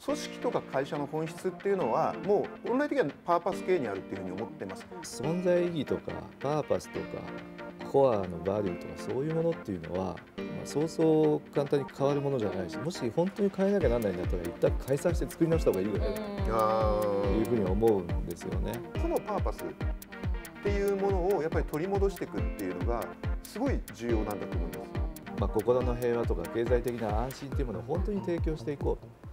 組織とか会社の本質っていうのはもう本来的にはパーパス系にあるっていうふうに思ってます。 存在意義とかパーパスとかコアのバリューとかそういうものっていうのは、そうそう簡単に変わるものじゃないし、もし本当に変えなきゃなんないんだったら一旦解散して作り直した方がいいよねというふうに思うんですよね。 そのパーパスっていうものをやっぱり取り戻していくっていうのがすごい重要なんだと思います。 心の平和とか経済的な安心というものを本当に提供していこうと。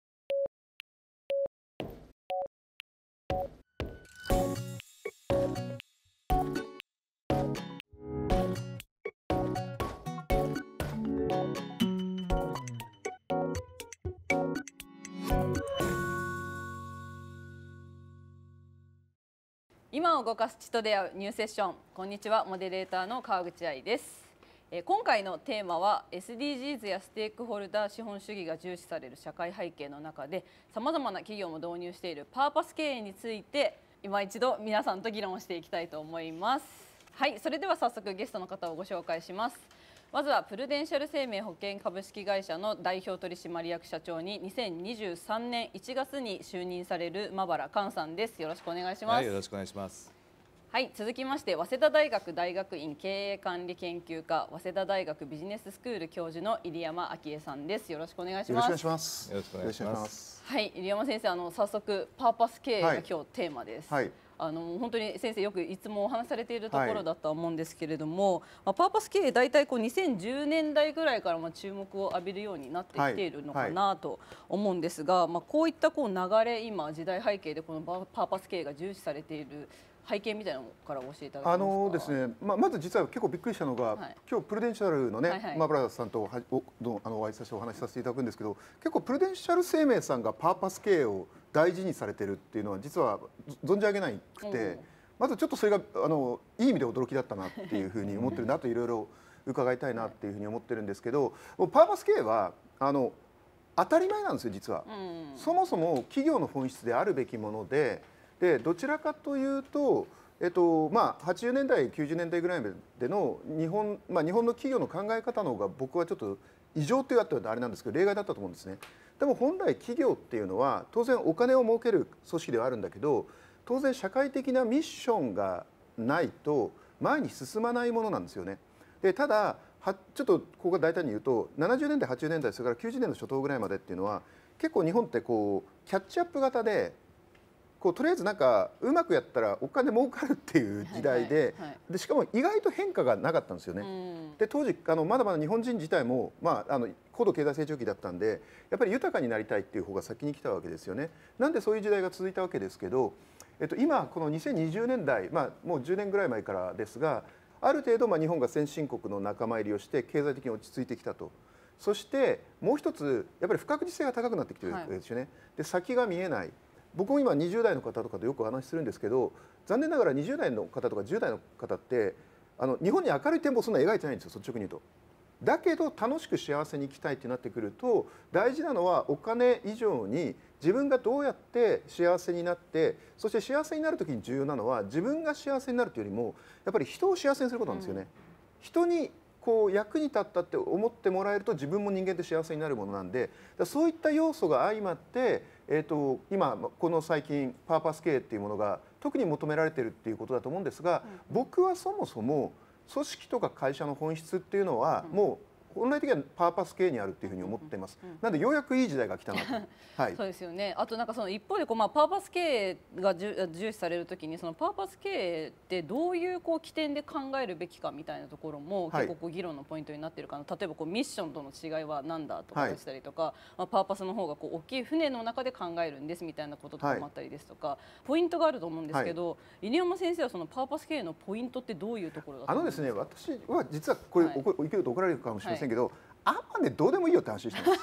今を動かす血と出会うニューセッション。こんにちは、モデレーターの川口愛です。今回のテーマは SDGs やステークホルダー資本主義が重視される社会背景の中でさまざまな企業も導入しているパーパス経営について今一度皆さんと議論していきたいと思います。はい、それでは早速ゲストの方をご紹介します。まずはプルデンシャル生命保険株式会社の代表取締役社長に2023年1月に就任される馬原寛さんです。よろしくお願いします。 はい、よろしくお願いします。 はい、続きまして早稲田大学大学院経営管理研究科早稲田大学ビジネススクール教授の入山昭恵さんです。よろしくお願いします。 よろしくお願いします。 よろしくお願いします。 はい、入山先生、早速パーパス経営が今日テーマです。 はい。 本当に先生よくいつもお話しされているところだとは思うんですけれども、パーパス経営大体こう2010年代ぐらいから注目を浴びるようになってきているのかなと思うんですが、こういった流れ、今時代背景でこのパーパス経営が重視されている背景みたいなのから教えていただけますか。 ですね、まず実は結構びっくりしたのが、今日プルデンシャルのね、馬原さんとお会いさせてお話しさせていただくんですけど、結構プルデンシャル生命さんがパーパス経営を大事にされてるっていうのは実は存じ上げなくて、まずちょっとそれがいい意味で驚きだったなっていうふうに思ってるんで、あといろいろ伺いたいなっていうふうに思ってるんですけど、パーパス経営は当たり前なんですよ実は。そもそも企業の本質であるべきもので。どちらかというと、80年代90年代ぐらいでの日本の企業の考え方の方が僕はちょっと異常というとあれなんですけど例外だったと思うんですね。でも本来企業っていうのは当然お金を儲ける組織ではあるんだけど、当然社会的なミッションがないと前に進まないものなんですよね。でただちょっとここが大胆に言うと70年代80年代それから90年の初頭ぐらいまでっていうのは結構日本ってこうキャッチアップ型でとりあえずなんかうまくやったらお金儲かるっていう時代で、しかも意外と変化がなかったんですよね。で当時まだまだ日本人自体も、高度経済成長期だったんでやっぱり豊かになりたいっていう方が先に来たわけですよね。なんでそういう時代が続いたわけですけど、今この2020年代、もう10年ぐらい前からですが、ある程度日本が先進国の仲間入りをして経済的に落ち着いてきたと。そしてもう一つやっぱり不確実性が高くなってきてるわけですよね。で先が見えない。僕も今20代の方とかとよくお話しするんですけど、残念ながら20代の方とか10代の方って日本に明るい展望そんな描いてないんですよ、率直に言うと。だけど楽しく幸せに生きたいってなってくると、大事なのはお金以上に自分がどうやって幸せになって、そして幸せになる時に重要なのは自分が幸せになるというよりもやっぱり人を幸せにすることなんですよね。人に役に立ったって思ってもらえると自分も人間って幸せになるものなんで、そういった要素が相まって今この最近パーパス経営っていうものが特に求められているっていうことだと思うんですが、僕はそもそも組織とか会社の本質っていうのはもう本来的にはパーパス系にあるっていうふうに思っています。なのでようやくいい時代が来たなと。はい。 そうですよね。あとその一方でパーパス経営が重視されるときにそのパーパス経営ってどういう起点で考えるべきかみたいなところも結構議論のポイントになっているかな。例えばミッションとの違いは何だとかしたりとか、パーパスの方が大きい船の中で考えるんですみたいなこととかもあったりですとか、ポイントがあると思うんですけど、犬山先生はそのパーパス経営のポイントってどういうところだと思いますか。 ですね、私は実はこれいけると怒られるかもしれませんけど。あんまねどうでもいいよって話してます。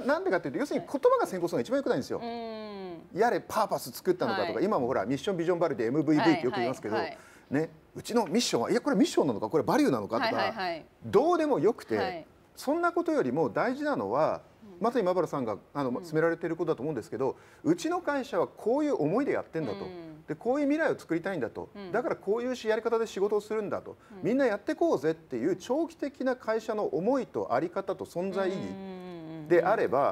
なんでかっていうと要するに言葉が先行するのが一番良くないんですよ。やれパーパス作ったのかとか、今もほらミッションビジョンバリューで MVV ってよく言いますけど、ね、うちのミッションはいやこれミッションなのかこれバリューなのかとかどうでもよくて、そんなことよりも大事なのはまさに馬原さんが進められていることだと思うんですけど、うちの会社はこういう思いでやってんだと。でこういう未来を作りたいんだと、だからこういうやり方で仕事をするんだと、みんなやっていこうぜっていう長期的な会社の思いと在り方と存在意義であれば、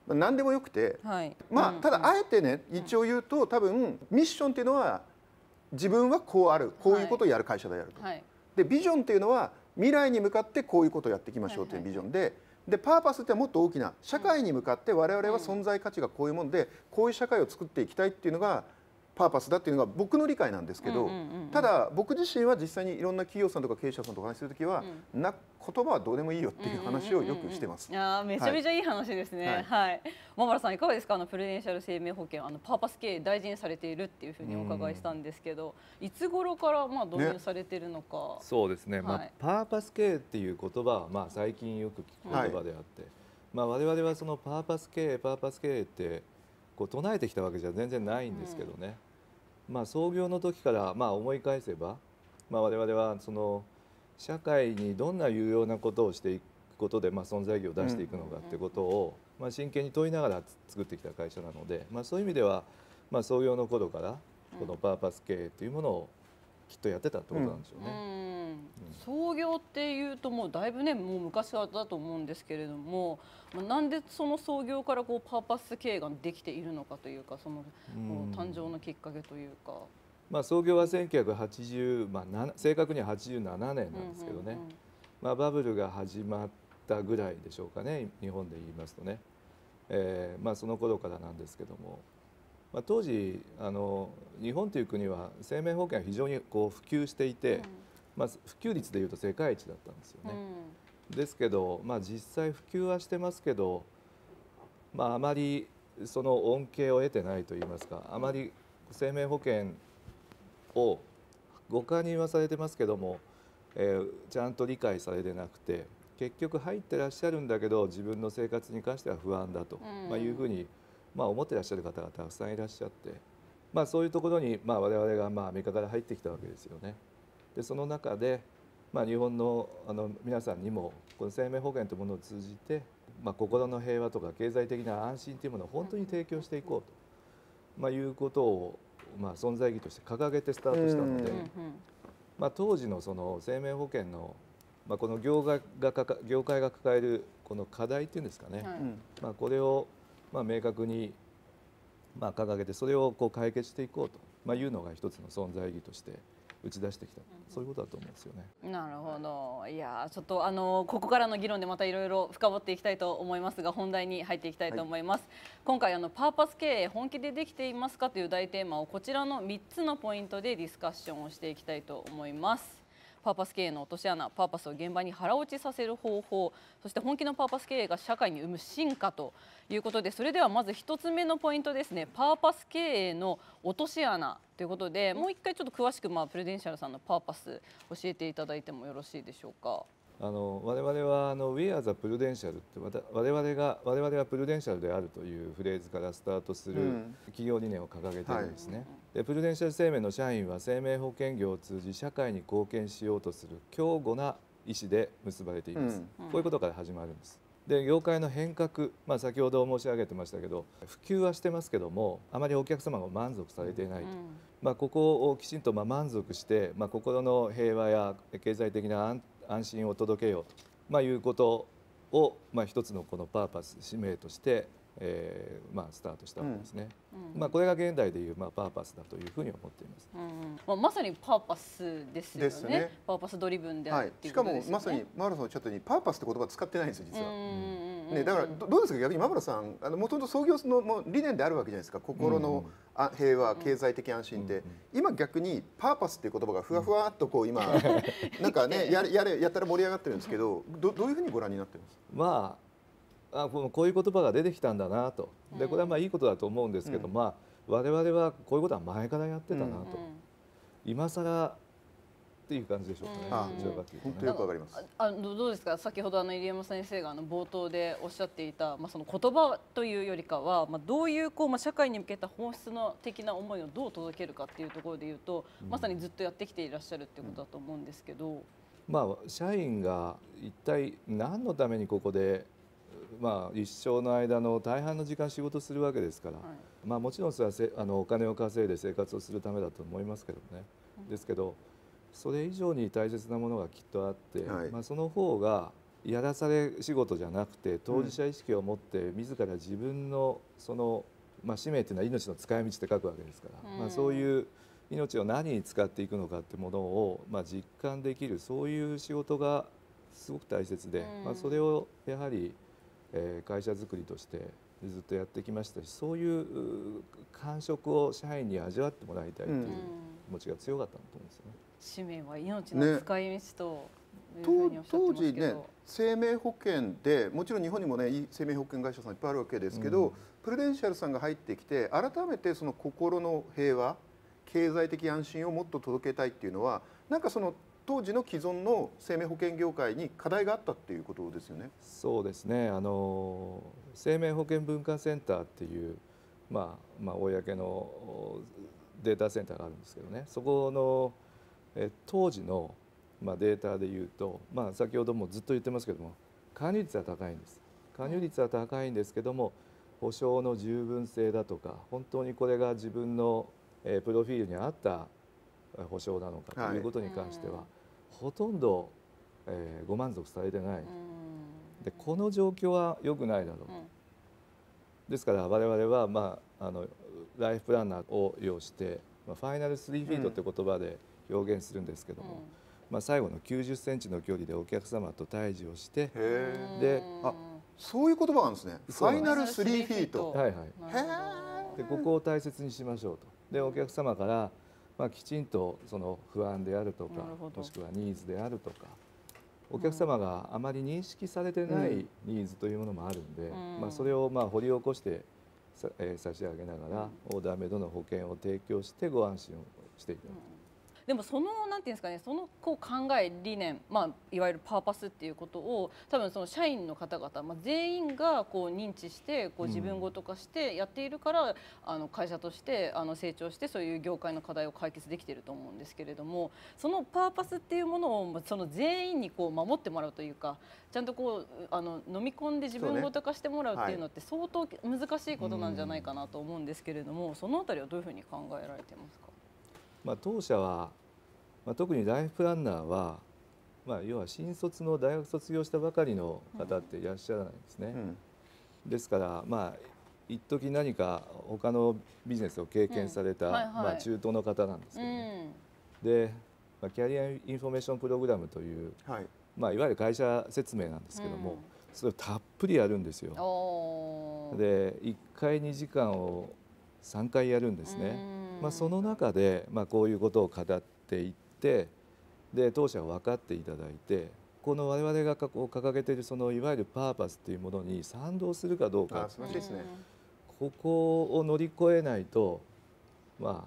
何でもよくて、 はい、 まあただあえてね一応言うと多分ミッションっていうのは自分はこうあるこういうことをやる会社でやると。 はい、 でビジョンっていうのは未来に向かってこういうことをやっていきましょうというビジョンで。でパーパスってもっと大きな社会に向かって我々は存在価値がこういうものでこういう社会を作っていきたいっていうのがパーパスだっていうのが僕の理解なんですけど、ただ僕自身は実際にいろんな企業さんとか経営者さんとお話しするときは、言葉はどうでもいいよっていう話をよくしてます。 めちゃめちゃいい話ですね。はい。馬原さんいかがですか？プレデンシャル生命保険パーパス経営大事にされているっていうふうにお伺いしたんですけど、いつ頃から導入されているのか。 そうですね。パーパス経営っていう言葉は最近よく聞く言葉であって、我々はそのパーパス経営ってこう唱えてきたわけじゃ全然ないんですけどね、創業の時から思い返せば、我々はその社会にどんな有用なことをしていくことで存在意義を出していくのかってことを真剣に問いながら作ってきた会社なので、そういう意味では創業の頃からこのパーパス経営というものをきっとやってたってことなんでしょうね。 創業っていうともうだいぶねもう昔だと思うんですけれども、なんでその創業からこうパーパス経営ができているのかというか、その誕生のきっかけというか。 創業は1980、正確には87年なんですけどね、バブルが始まったぐらいでしょうかね、日本で言いますとね、その頃からなんですけども、当時日本という国は生命保険が非常にこう普及していて、普及率でいうと世界一だったんですよね。ですけど、実際普及はしてますけど、あまりその恩恵を得てないといいますか、あまり生命保険をご加入はされてますけども、ちゃんと理解されてなくて、結局入ってらっしゃるんだけど自分の生活に関しては不安だと、いうふうに、思ってらっしゃる方がたくさんいらっしゃって、そういうところに、我々がアメリカから入ってきたわけですよね。でその中で、日本の皆さんにもこの生命保険というものを通じて、心の平和とか経済的な安心というものを本当に提供していこうと、いうことを存在意義として掲げてスタートしたので、当時のその生命保険の、この業界が抱えるこの課題っていうんですかね、これを明確に掲げてそれをこう解決していこうというのが一つの存在意義として打ち出してきた、そういうことだと思うんですよね。 なるほど。いやちょっとここからの議論でまたいろいろ深掘っていきたいと思いますが、本題に入っていきたいと思います。今回パーパス経営本気でできていますかという大テーマをこちらの3つのポイントでディスカッションをしていきたいと思います。パーパス経営の落とし穴、パーパスを現場に腹落ちさせる方法、そして本気のパーパス経営が社会に生む進化ということで、それではまず1つ目のポイントですね、パーパス経営の落とし穴ということで、もう一回ちょっと詳しくプレデンシャルさんのパーパス教えていただいてもよろしいでしょうか。 我々はWe are the Prudential って我々はプルデンシャルであるというフレーズからスタートする企業理念を掲げているんですね。でプルデンシャル生命の社員は生命保険業を通じ社会に貢献しようとする強固な意志で結ばれています。こういうことから始まるんです。で業界の変革、先ほど申し上げてましたけど、普及はしてますけどもあまりお客様が満足されていないと、ここをきちんと満足して、心の平和や経済的な安心を届けようと、いうことを、一つのこのパーパス使命として、スタートしたわけですね。これが現代でいう、パーパスだというふうに思っています。 まさにパーパスですよね。パーパスドリブンであるっていうことですよね。 しかもまさにマーラさんおっしゃったようにパーパスって言葉使ってないんですよ実は。だからどうですか、逆に馬原さんもともと創業の理念であるわけじゃないですか。心の平和、経済的安心って、今逆にパーパスっていう言葉がふわふわっとこう今なんかねやったら盛り上がってるんですけど、どういうふうにご覧になってます？ こういう言葉が出てきたんだなと。でこれはいいことだと思うんですけど、我々はこういうことは前からやってたなと、今更っていう感じでしょうかね。 本当よくわかります。 どうですか、先ほど入山先生が冒頭でおっしゃっていた、その言葉というよりかは、どういう社会に向けた本質的な思いをどう届けるかっていうところでいうと、まさにずっとやってきていらっしゃるっていうことだと思うんですけど、 社員が一体何のためにここで一生の間の大半の時間仕事するわけですから、もちろんそれはお金を稼いで生活をするためだと思いますけどね。ですけどそれ以上に大切なものがきっとあって、その方がやらされ仕事じゃなくて当事者意識を持って自ら自分のその、使命というのは命の使い道って書くわけですから、そういう命を何に使っていくのかってものを、実感できるそういう仕事がすごく大切で、それをやはり、会社づくりとしてずっとやってきましたし、そういう感触を社員に味わってもらいたいという気持ちが強かったと思うんですよね。 使命は命の使い道と、 当時ね、生命保険でもちろん日本にもねいい生命保険会社さんいっぱいあるわけですけど、プルデンシャルさんが入ってきて改めてその心の平和、経済的安心をもっと届けたいっていうのは、なんかその当時の既存の生命保険業界に課題があったっていうことですよね。 そうですね。生命保険文化センターっていう、公のデータセンターがあるんですけどね、そこの当時のデータでいうと、先ほどもずっと言ってますけども、加入率は高いんです。加入率は高いんですけども、保証の十分性だとか、本当にこれが自分のプロフィールに合った保証なのかということに関しては、ほとんどご満足されてない。でこの状況は良くないだろう。ですから我々は、ライフプランナーを要して、ファイナル3フィートって言葉で表現するんですけども、最後の90センチの距離でお客様と対峙をして、で、 そういう言葉なんですね。ファイナル3フィート。 はいはい。でここを大切にしましょうと。でお客様から、きちんとその不安であるとか、もしくはニーズであるとか、お客様があまり認識されてないニーズというものもあるんで、それを掘り起こして差し上げながら、オーダーメイドの保険を提供してご安心をしていただく。 でもそのなんていうんですかね、その考え理念、いわゆるパーパスっていうことを多分その社員の方々、全員が認知して自分ごと化してやっているから、会社として成長してそういう業界の課題を解決できていると思うんですけれども、そのパーパスっていうものをその全員に守ってもらうというか、ちゃんと飲み込んで自分ごと化してもらうっていうのって相当難しいことなんじゃないかなと思うんですけれども、そのあたりはどういうふうに考えられてますか？ 当社は、特にライフプランナーは、要は新卒の大学卒業したばかりの方っていらっしゃらないんですね。ですから一時何か他のビジネスを経験された、中東の方なんですけどね。で、キャリアインフォメーションプログラムという、いわゆる会社説明なんですけども、それをたっぷりやるんですよ。で1回2時間を3回やるんですね。その中で、こういうことを語っていって、で当社は分かっていただいて、この我々が掲げているそのいわゆるパーパスというものに賛同するかどうか、ここを乗り越えないと、我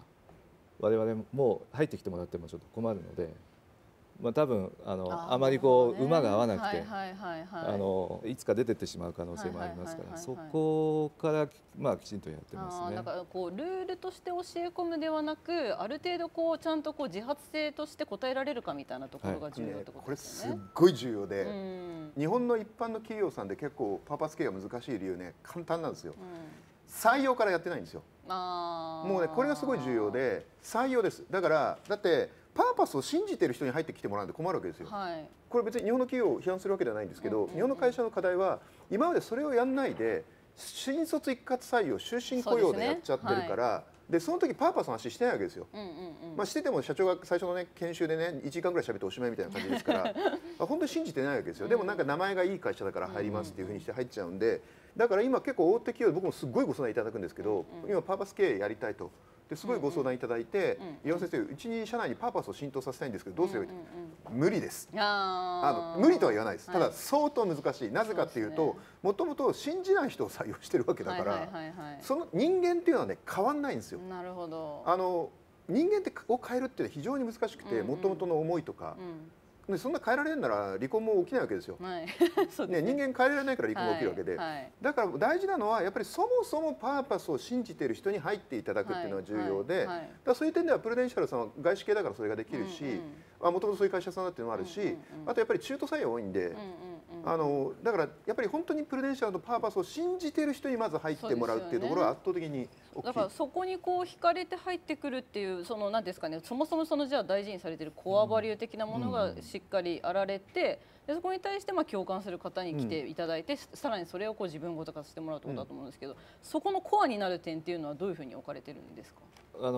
々も入ってきてもらってもちょっと困るので。多分あまり馬が合わなくていつか出てってしまう可能性もありますから、そこからきちんとやってますね。 だからルールとして教え込むではなく、ある程度ちゃんと自発性として答えられるかみたいなところが重要ってことですよね。 これすっごい重要で、日本の一般の企業さんで結構パーパス系が難しい理由ね、簡単なんですよ。採用からやってないんですよ。もうねこれがすごい重要で、採用です。だってパーパスを信じてる人に入ってきてもらうんで困るわけですよ。これ別に日本の企業を批判するわけではないんですけど、日本の会社の課題は今までそれをやんないで新卒一括採用、終身雇用でやっちゃってるから、でその時パーパスの話してないわけですよ。してても社長が最初のね研修でね1時間ぐらい喋っておしまいみたいな感じですから本当に信じてないわけですよ。でもなんか名前がいい会社だから入りますっていうふうにして入っちゃうんで、だから今結構大手企業で僕もすごいご相談いただくんですけど、今パーパス経営やりたいと。ですごいご相談いただいて、岩尾先生、うちに社内にパーパスを浸透させたいんですけどどうすればいい？無理です。無理とは言わないです。ただ相当難しい。なぜかっていうと、もともと信じない人を採用してるわけだから、その人間っていうのはね変わんないんですよ。 なるほど。 人間を変えるって非常に難しくて、もともとの思いとか。そんな変えられるなら離婚も起きないわけですよ。人間変えられないから離婚が起きるわけで、だから大事なのはやっぱりそもそもパーパスを信じている人に入っていただくっていうのが重要で、そういう点ではプルデンシャルさんは外資系だからそれができるし、もともとそういう会社さんだっていうのもあるし、あとやっぱり中途採用多いんで、 だからやっぱり本当にプルデンシャルのパーパスを信じている人にまず入ってもらうっていうところが圧倒的に大きい。 だからそこにこう惹かれて入ってくるっていうその何ですかね、そもそもそのじゃあ大事にされているコアバリュー的なものがしっかりあられて、でそこに対して共感する方に来ていただいて、さらにそれをこう自分ごと化してもらうってことだと思うんですけど、そこのコアになる点っていうのはどういうふうに置かれてるんですか？ 我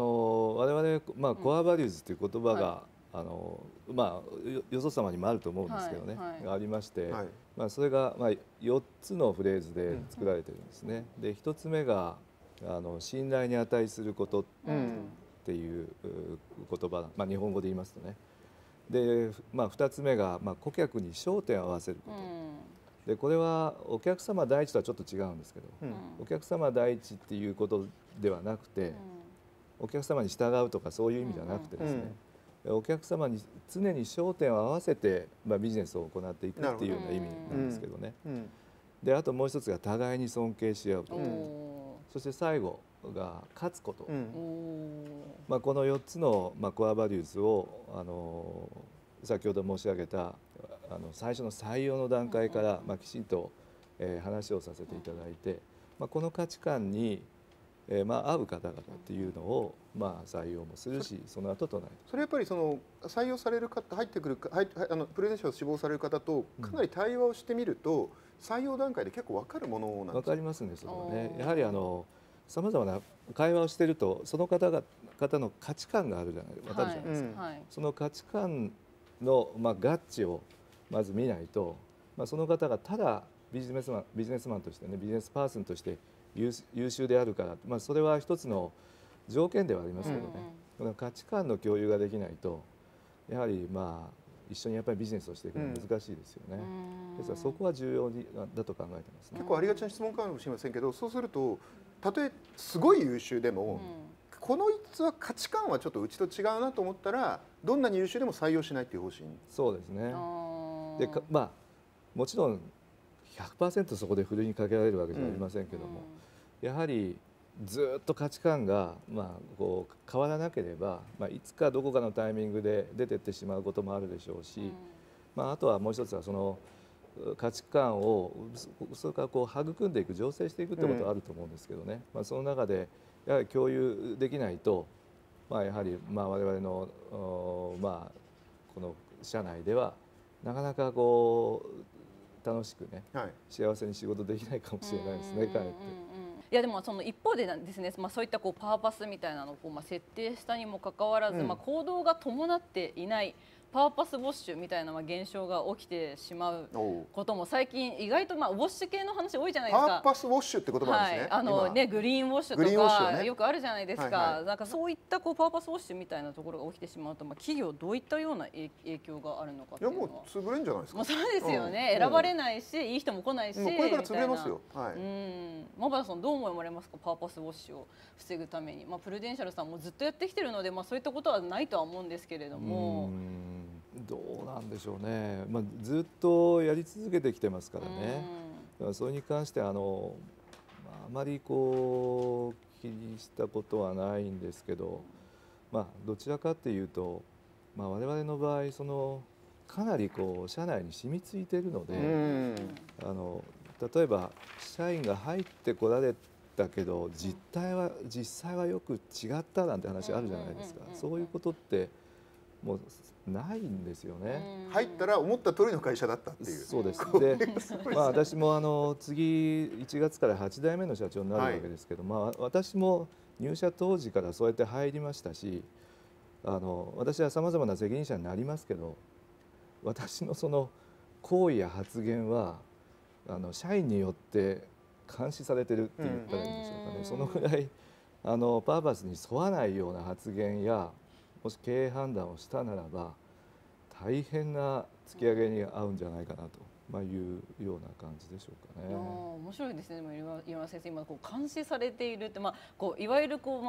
々、コアバリューズという言葉が、よそ様にもあると思うんですけどね、がありまして、それが4つのフレーズで作られてるんですね。で1つ目が信頼に値することっていう言葉、日本語で言いますとね。で、2つ目が、顧客に焦点を合わせること、でこれはお客様第一とはちょっと違うんですけど、お客様第一っていうことではなくて、お客様に従うとかそういう意味じゃなくてですね、お客様に常に焦点を合わせて、ビジネスを行っていくっていうような意味なんですけどね。であともう一つが互いに尊敬し合うこと、そして最後が勝つこと、この4つの、コアバリューズを先ほど申し上げた最初の採用の段階から、きちんと、話をさせていただいて、この価値観に合う方々っていうのを採用もするし、その後とない。 それやっぱりその採用される方、入ってくるプレゼンシャルを志望される方とかなり対話をしてみると、採用段階で結構分かるものなんですか？ 分かりますね、それはね。やはりさまざまな会話をしていると、その方の価値観があるじゃないですか。その価値観の合致をまず見ないと、その方がただビジネスマンとしてね、ビジネスパーソンとして優秀であるから、それは一つの条件ではありますけどね、この価値観の共有ができないと、やはり一緒にやっぱりビジネスをしていくのは難しいですよね。ですからそこは重要だと考えてますね。 結構ありがちな質問かもしれませんけど、そうするとたとえすごい優秀でも、この一つは価値観はちょっとうちと違うなと思ったら、どんなに優秀でも採用しないという方針。 そうですね。でもちろん100% そこでふるいにかけられるわけじゃありませんけども、やはりずっと価値観がこう変わらなければ、いつかどこかのタイミングで出てってしまうこともあるでしょうし、あとはもう一つはその価値観をそれからこう育んでいく、醸成していくってことはあると思うんですけどね、その中でやはり共有できないと、やはり我々のこの社内ではなかなかこう楽しくね、幸せに仕事できないかもしれないですね、かえって。 いやでもその一方でなんですね、そういったこうパーパスみたいなのを設定したにもかかわらず、行動が伴っていないパーパスウォッシュみたいな現象が起きてしまうことも最近意外とウォッシュ系の話多いじゃないですか。 パーパスウォッシュって言葉ですね。 グリーンウォッシュとかよくあるじゃないですか。なんかそういったパーパスウォッシュみたいなところが起きてしまうと、企業どういったような影響があるのかっていうのは。 いやもう潰れんじゃないですか。 そうですよね。選ばれないし、いい人も来ないし。 これから潰れますよ。 馬場さんどう思われますか、パーパスウォッシュを防ぐために。プルデンシャルさんもずっとやってきてるので、そういったことはないとは思うんですけれども。 どうなんでしょうね、ずっとやり続けてきてますからね、それに関してあまりこう気にしたことはないんですけど、どちらかっていうと、我々の場合かなりこう社内に染みついているので、例えば社員が入ってこられたけど実際はよく違ったなんて話あるじゃないですか。そういうことってもうないんですよね。 入ったら思った通りの会社だったっていう。 そうです。で、私も次1月から8代目の社長になるわけですけど、私も入社当時からそうやって入りましたし、私はさまざまな責任者になりますけど、私のその行為や発言は社員によって監視されてるって言ったらいいんでしょうかね。そのぐらいパーパスに沿わないような発言やもし経営判断をしたならば大変な突き上げに合うんじゃないかなというような感じでしょうかね。 面白いですね。岩村先生、今監視されているって、いわゆる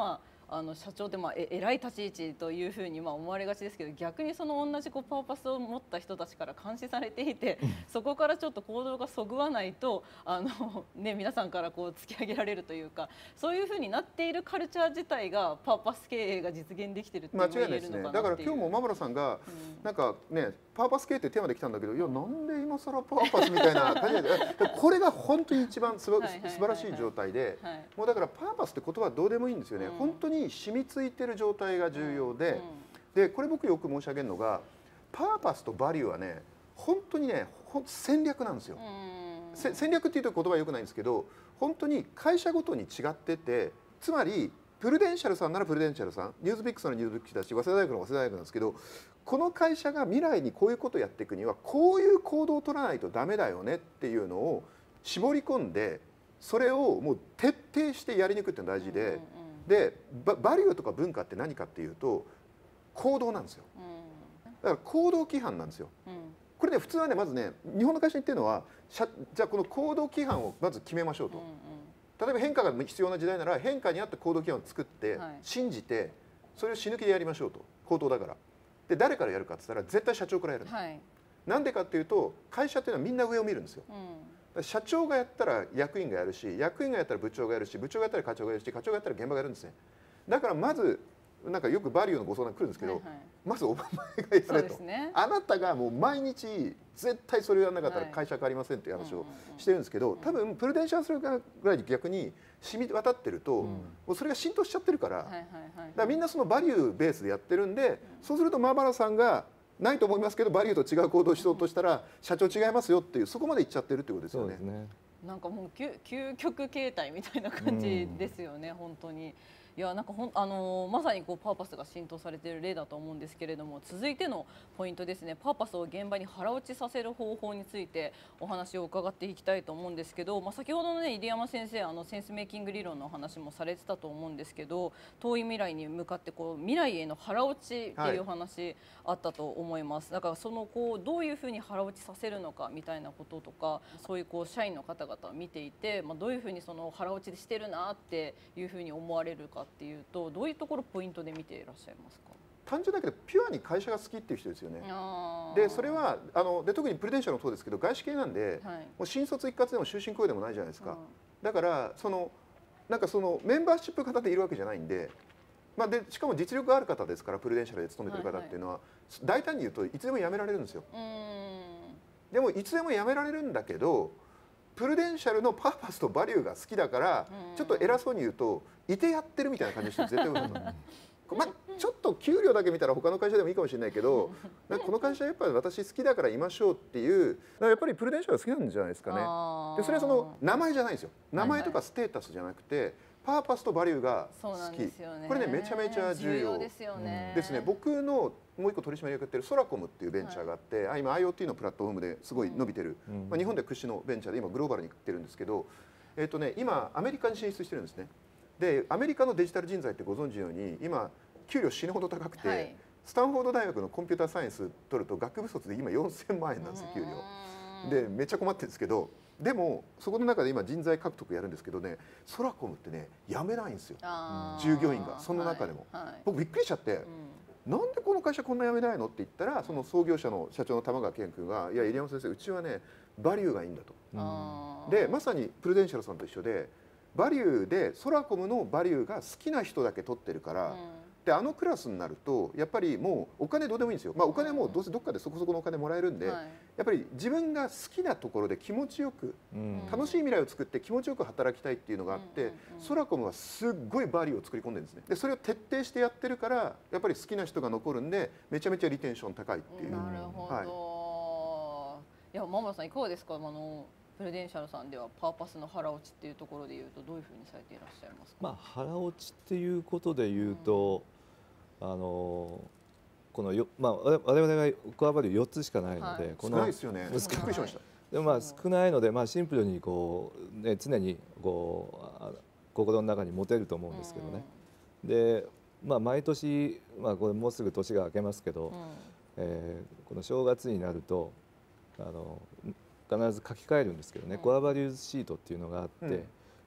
社長って偉い立ち位置というふうに思われがちですけど、逆にその同じパーパスを持った人たちから監視されていて、そこからちょっと行動がそぐわないと皆さんから突き上げられるというか、そういうふうになっているカルチャー自体がパーパス経営が実現できているって言えるのかなっていう。 間違いないですね。だから今日も馬村さんがなんかね、パーパス経営ってテーマで来たんだけど、いやなんで今更パーパスみたいな感じでこれが本当に一番素晴らしい状態で、もうだからパーパスって言葉はどうでもいいんですよね。本当に染みついてる状態が重要で、これ僕よく申し上げるのが、パーパスとバリューはね、本当にね、戦略なんですよ。戦略っていうと言葉は良くないんですけど、本当に会社ごとに違ってて、つまりプルデンシャルさんならプルデンシャルさん、ニュースピックスのニュースピックスだし、早稲田大学の早稲田大学なんですけど、この会社が未来にこういうことをやっていくにはこういう行動を取らないとダメだよねっていうのを絞り込んで、それをもう徹底してやりに行くっていうのが大事で、バリューとか文化って何かっていうと行動なんですよ。だから行動規範なんですよ。これね、普通はね、まずね、日本の会社に言ってるのは、じゃあこの行動規範をまず決めましょうと。例えば変化が必要な時代なら変化に合った行動規範を作って、信じてそれを死ぬ気でやりましょうと。行動だから。で誰からやるかって言ったら絶対社長からやる。なんでかっていうと、会社っていうのはみんな上を見るんですよ。社長がやったら役員がやるし、役員がやったら部長がやるし、部長がやったら課長がやるし、課長がやったら現場がやるんですね。だからまずなんかよくバリューのご相談来るんですけど、まずお前がやれと、あなたがもう毎日絶対それをやらなかったら会社変わりませんっていう話をしてるんですけど、多分プルデンシャルするぐらいに逆に染み渡ってると、もうそれが浸透しちゃってるから、だからみんなそのバリューベースでやってるんで、そうすると馬原さんがないと思いますけど、バリューと違う行動をしようとしたら社長違いますよっていう、そこまでいっちゃってるってことですよね。 なんかもう究極形態みたいな感じですよね、本当に。いや、なんかまさにパーパスが浸透されている例だと思うんですけれども、続いてのポイントですね、パーパスを現場に腹落ちさせる方法についてお話を伺っていきたいと思うんですけど、先ほどのね、入山先生センスメイキング理論のお話もされてたと思うんですけど、遠い未来に向かって未来への腹落ちっていうお話あったと思います。だからどういうふうに腹落ちさせるのかみたいなこととか、そういう社員の方々を見ていて、どういうふうにその腹落ちしてるなっていうふうに思われるかっていうと、どういうところポイントで見ていらっしゃいますか？ 単純だけどピュアに会社が好きっていう人ですよね。でそれはで特にプレデンシャルもそうですけど、外資系なんで、もう新卒一括でも終身雇用でもないじゃないですか。だからなんかメンバーシップ型でいるわけじゃないんで、でしかも実力がある方ですから、プルデンシャルで勤めてる方っていうのは、大胆に言うといつでも辞められるんですよ。でもいつでも辞められるんだけど、プルデンシャルのパーパスとバリューが好きだから、ちょっと偉そうに言うといてやってるみたいな感じの人絶対いると思う。ちょっと給料だけ見たら他の会社でもいいかもしれないけど、この会社やっぱり私好きだからいましょうっていう、やっぱりプルデンシャル好きなんじゃないですかね。でそれは名前じゃないんですよ。名前とかステータスじゃなくて、パーパスとバリューが好き。これね、めちゃめちゃ重要ですね。僕のもう一個取締役やってるソラコムっていうベンチャーがあって、今 IoT のプラットフォームですごい伸びてる、日本で屈指のベンチャーで今グローバルに行ってるんですけど、今アメリカに進出してるんですね。でアメリカのデジタル人材ってご存知のように今給料死ぬほど高くて、スタンフォード大学のコンピューターサイエンス取ると学部卒で今4000万円なんですよ、給料で。めっちゃ困ってるんですけど、でもそこの中で今人材獲得やるんですけどね、ソラコムってね辞めないんですよ、従業員が。その中でも僕びっくりしちゃって、なんでこの会社こんな辞めないのって言ったら、その創業者の社長の玉川健君が「いや入山先生、うちはねバリューがいいんだ」と。でまさにプルデンシャルさんと一緒で、バリューでソラコムのバリューが好きな人だけ取ってるから、でクラスになるとやっぱりもうお金どうでもいいんですよ。お金はもうどうせどっかでそこそこのお金もらえるんで、やっぱり自分が好きなところで気持ちよく、楽しい未来を作って気持ちよく働きたいっていうのがあって、ソラコムはすっごいバリューを作り込んでるんですね。でそれを徹底してやってるから、やっぱり好きな人が残るんで、めちゃめちゃリテンション高いっていう。 なるほど。いや、馬村さんいかがですか？プルデンシャルさんではパーパスの腹落ちっていうところでいうと、どういうふうにされていらっしゃいますか？ 腹落ちっていうことでいうと、この我々がコアバリュー4つしかないので、 少ないですよね。びっくりしました。 で少ないので、シンプルに常に心の中に持てると思うんですけどね。で毎年、これもうすぐ年が明けますけど、この正月になると必ず書き換えるんですけどね、コアバリューズシートっていうのがあって、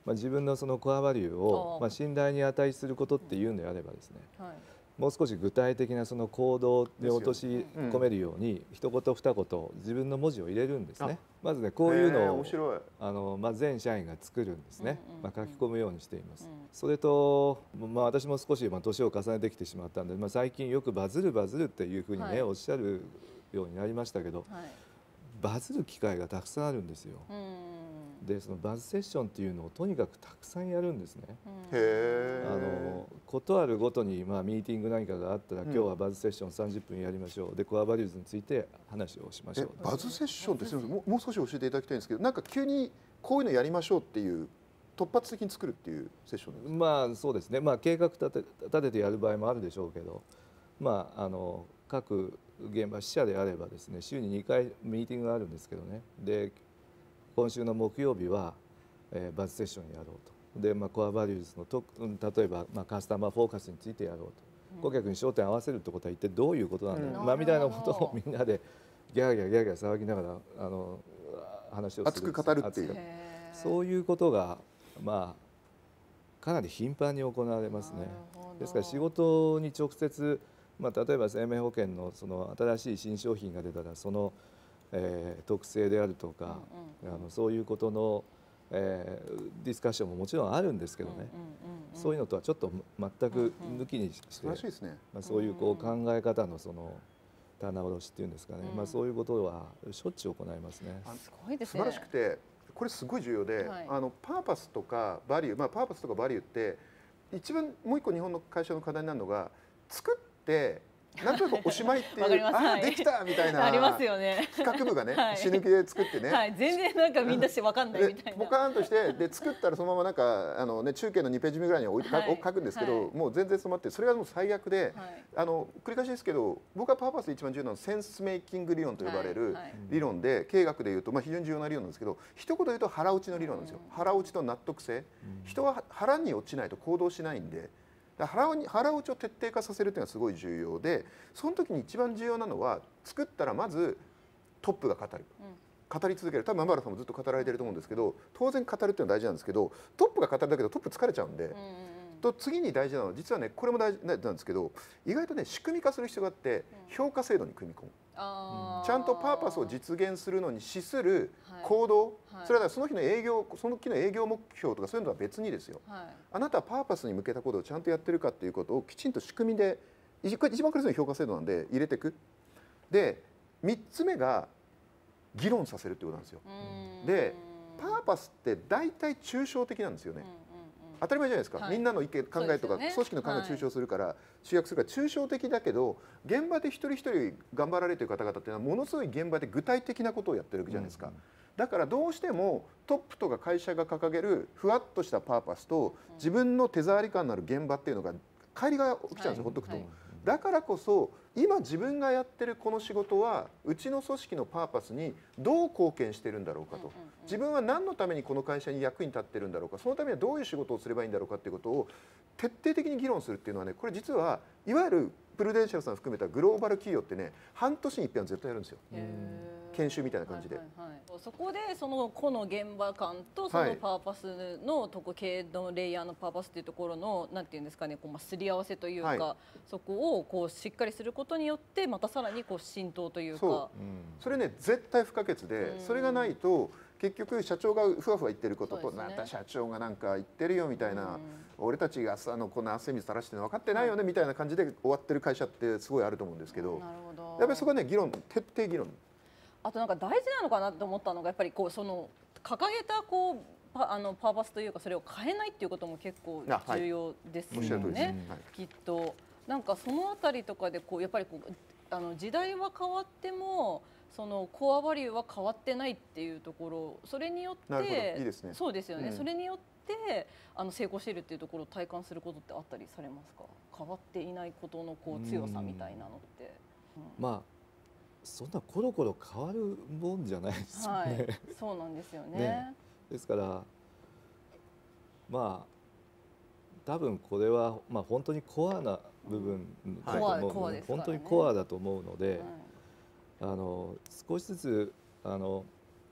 自分のそのコアバリューを信頼に値することっていうんであればですね、もう少し具体的なその行動で落とし込めるように一言二言自分の文字を入れるんですね。まずねこういうのを全社員が作るんですね。書き込むようにしています。それと私も少し年を重ねてきてしまったんで、最近よくバズるっていうふうにねおっしゃるようになりましたけど、バズる機会がたくさんあるんですよ。でそのバズセッションっていうのをとにかくたくさんやるんですね。ことあるごとにミーティング何かがあったら、今日はバズセッション30分やりましょう、でコアバリューズについて話をしましょう。 バズセッションってすみません、もう少し教えていただきたいんですけど、なんか急にこういうのやりましょうっていう突発的に作るっていうセッションですか？ そうですね、計画立ててやる場合もあるでしょうけど、各現場支社であればですね、週に2回ミーティングがあるんですけどね、で今週の木曜日は、バズセッションやろうと。でコアバリューズの例えば、カスタマーフォーカスについてやろうと、顧客に焦点を合わせるってことは一体どういうことなんだろう、みたいなことをみんなでギャーギャーギャーギャー騒ぎながら話をする、 熱く語るっていう、 そういうことがかなり頻繁に行われますね。ですから仕事に直接、例えば生命保険のその新しい新商品が出たらその、特性であるとか、そういうことのディスカッションももちろんあるんですけどね、そういうのとはちょっと全く抜きにして、そういう考え方のその棚卸しっていうんですかね、そういうことはしょっちゅう行いますね。 すごいですね。 素晴らしくて、これすごい重要で、パーパスとかバリュー、パーパスとかバリューって一番もう一個日本の会社の課題になるのが、作ってなんとなくおしまいっていうできたみたいな、 ありますよね。 企画部がね、死ぬ気で作ってね、 全然なんかみんなして分かんないみたいな、 ポカーンとしてで作ったらそのままなんか中継の2ページ目ぐらいに置いて書くんですけど、もう全然染まって、それがもう最悪で、繰り返しですけど、僕はパーパスで一番重要なのはセンスメイキング理論と呼ばれる理論で、経営学でいうと非常に重要な理論なんですけど、一言で言うと腹落ちの理論なんですよ。腹落ちと納得性、人は腹に落ちないと行動しないんで、腹落ちを徹底化させるというのはすごい重要で、その時に一番重要なのは、作ったらまずトップが語る、語り続ける。多分馬原さんもずっと語られてると思うんですけど、当然語るっていうのは大事なんですけど、トップが語るだけどトップ疲れちゃうんで、と次に大事なのは、実はねこれも大事なんですけど、意外とね仕組み化する必要があって、評価制度に組み込む。ちゃんとパーパスを実現するのに資する行動、それはその日の営業目標とかそういうのは別にですよ、あなたはパーパスに向けたことをちゃんとやってるかっていうことをきちんと仕組みで、一番苦しいの評価制度なんで入れていく。で3つ目が議論させるってことなんですよ。でパーパスって大体抽象的なんですよね。当たり前じゃないですか、みんなの意見考えとか、組織の考えを抽象するから、集約するから抽象的だけど、現場で一人一人頑張られている方々っていうのはものすごい現場で具体的なことをやってるわけじゃないですか。だからどうしてもトップとか会社が掲げるふわっとしたパーパスと自分の手触り感のある現場っていうのが乖離が起きちゃうんですよ、ほっとくと。だからこそ今自分がやってるこの仕事はうちの組織のパーパスにどう貢献してるんだろうかと、自分は何のためにこの会社に役に立ってるんだろうか、そのためにはどういう仕事をすればいいんだろうかっていうことを徹底的に議論するっていうのはね、これ実はいわゆるプルデンシャルさん含めたグローバル企業ってね、半年に一遍は絶対やるんですよ、研修みたいな感じで。 そこでその個の現場感とそのパーパスの経営のレイヤーのパーパスっていうところのなんていうんですかね、すり合わせというか、そこをしっかりすることによってまたさらに浸透というか、 それね絶対不可欠で、それがないと結局社長がふわふわ言ってることと、また社長がなんか言ってるよみたいな、俺たちがこの汗水垂らしてるの分かってないよねみたいな感じで終わってる会社ってすごいあると思うんですけど、やっぱりそこはね議論、徹底議論。 あとなんか大事なのかなと思ったのが、やっぱりその掲げたパーパスというか、それを変えないっていうことも結構重要ですよね、きっと。なんかそのあたりとかでやっぱり時代は変わってもそのコアバリューは変わってないっていうところ、それによってそうですよね、それによって成功しているっていうところを体感することってあったりされますか？変わっていないことの強さみたいなのって。 そんなコロコロ変わるもんじゃないですよね。 そうなんですよね。 ですから多分これは本当にコアな部分だと思う、本当にコアだと思うので、少しずつ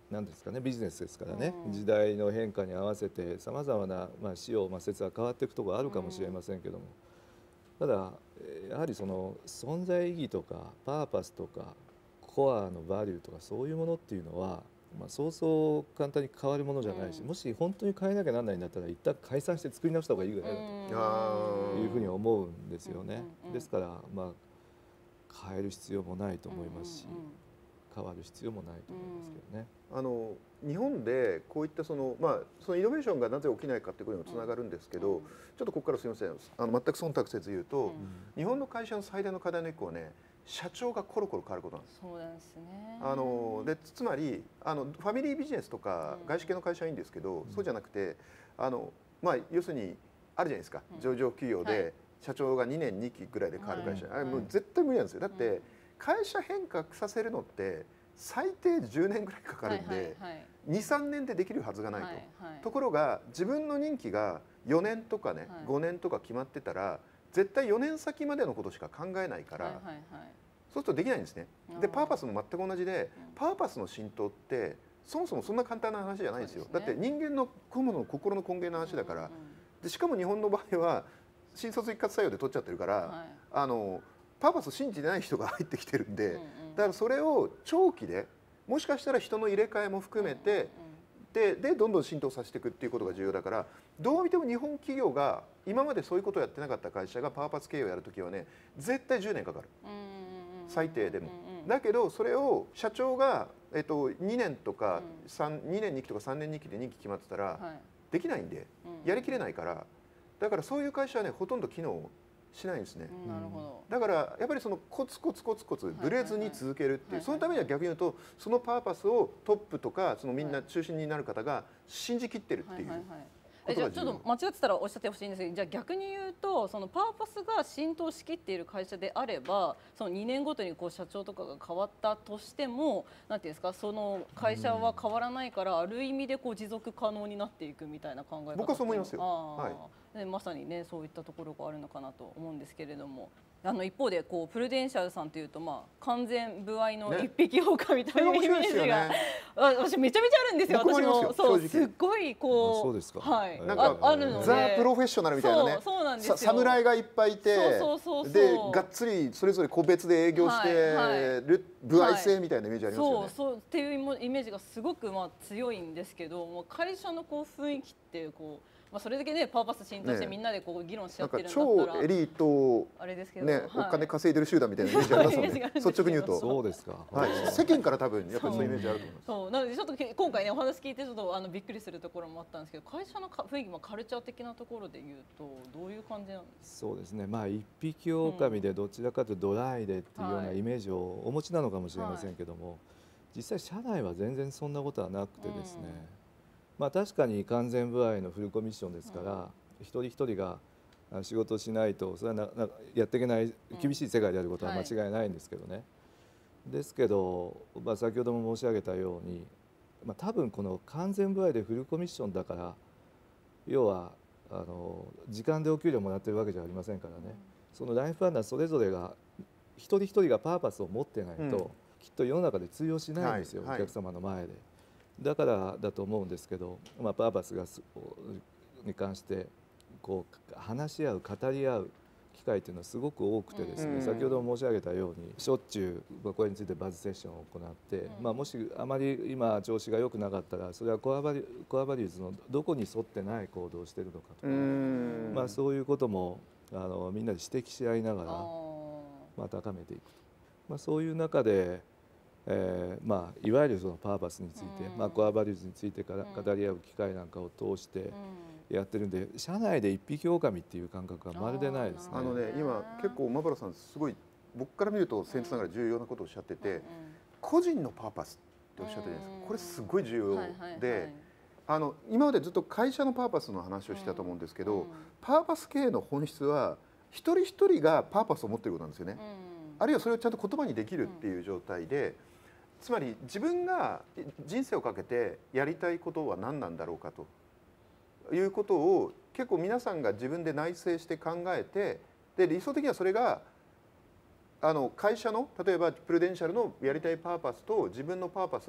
なんですかね、ビジネスですからね、時代の変化に合わせてさまざまな、仕様説は変わっていくところあるかもしれませんけども、ただやはりその存在意義とかパーパスとかコアのバリューとかそういうものっていうのは、そうそう簡単に変わるものじゃないし、もし本当に変えなきゃなんないんだったら一旦解散して作り直した方がいいぐらいだというふうに思うんですよね。ですから変える必要もないと思いますし、変わる必要もないと思いますけどね。 日本でこういったそのイノベーションがなぜ起きないかということにもつながるんですけど、ちょっとここからすみません、全く忖度せず言うと、日本の会社の最大の課題の一個はね、社長がコロコロ変わることなんです。 そうなんですね。 でつまりファミリービジネスとか外資系の会社はいいんですけど、そうじゃなくて要するにあるじゃないですか、上場企業で社長が2年2期ぐらいで変わる会社、あれもう絶対無理なんですよ。だって会社変革させるのって最低10年ぐらいかかるんで、2、3年でできるはずがないと。ところが自分の任期が4年とかね、5年とか決まってたら絶対4年先までのことしか考えないから、そうするとできないんですね。でパーパスも全く同じで、パーパスの浸透ってそもそもそんな簡単な話じゃないんですよ。だって人間の心の根源の話だから。でしかも日本の場合は新卒一括採用で取っちゃってるから、パーパスを信じてない人が入ってきてるんで、だからそれを長期でもしかしたら人の入れ替えも含めてでどんどん浸透させていくっていうことが重要だから、どう見ても日本企業が今までそういうことをやってなかった会社がパーパス経営をやるときはね、絶対10年かかる、最低でも。だけどそれを社長が、2年とか2年2期とか3年2期で任期決まってたらできないんで、やりきれないから、だからそういう会社はねほとんど機能しないんですね。だからやっぱりそのコツコツブレずに続けるっていう、そのためには逆に言うとそのパーパスをトップとかそのみんな中心になる方が信じきってるっていう。 じゃあちょっと間違ってたらおっしゃってほしいんですけど、じゃあ逆に言うとそのパーパスが浸透しきっている会社であれば、その2年ごとにこう社長とかが変わったとしても、なんていうんですか、その会社は変わらないから、ある意味でこう持続可能になっていくみたいな考え方。 僕はそう思いますよ。 まさにね、そういったところがあるのかなと思うんですけれども、一方でこうプルデンシャルさんというと完全歩合の一匹狼みたいなイメージが、私めちゃめちゃあるんですよ。私もそうすっごいこう、 そうですか。 なんかあるので、 ザ・プロフェッショナルみたいなね。 そうなんですよ。 侍がいっぱいいて、でがっつりそれぞれ個別で営業してる歩合制みたいなイメージありますよね。 そうっていうイメージがすごく強いんですけど、もう会社のこう雰囲気ってこう。それだけねパーパス浸透してみんなでこう議論し合ってるんだったら、 超エリートあれですけどね、お金稼いでる集団みたいなイメージありますもんね。率直に言うと。 そうですか。 世間から多分やっぱりそういうイメージあると思います。 そうなのでちょっと今回ねお話聞いてちょっとびっくりするところもあったんですけど、会社の雰囲気もカルチャー的なところで言うとどういう感じなんですか。 そうですね。一匹狼でどちらかというとドライでっていうようなイメージをお持ちなのかもしれませんけども、実際社内は全然そんなことはなくてですね。確かに完全歩合のフルコミッションですから、一人一人が仕事をしないとそれはやっていけない厳しい世界であることは間違いないんですけどね。ですけど、先ほども申し上げたように、多分この完全歩合でフルコミッションだから、要は時間でお給料もらってるわけじゃありませんからね。そのライフパートナーそれぞれが一人一人がパーパスを持ってないと、きっと世の中で通用しないんですよ、お客様の前で。だからだと思うんですけど、パーパスに関してこう話し合う語り合う機会というのはすごく多くてですね、先ほど申し上げたようにしょっちゅうこれについてバズセッションを行って、もしあまり今調子が良くなかったらそれはコアバリューズのどこに沿ってない行動をしているのかとか、そういうこともみんなで指摘し合いながら高めていくと、そういう中でいわゆるそのパーパスについて、コアバリューズについてから語り合う機会なんかを通してやってるんで、社内で一匹狼っていう感覚はまるでないですね。 今結構馬原さんすごい僕から見ると僭越ながら重要なことをおっしゃってて、個人のパーパスっておっしゃってるじゃないですか。これすごい重要で、今までずっと会社のパーパスの話をしてたと思うんですけど、パーパス経営の本質は一人一人がパーパスを持っていることなんですよね。あるいはそれをちゃんと言葉にできるっていう状態で、つまり自分が人生をかけてやりたいことは何なんだろうかということを結構皆さんが自分で内省して考えて、で理想的にはそれが会社の例えばプルデンシャルのやりたいパーパスと自分のパーパスが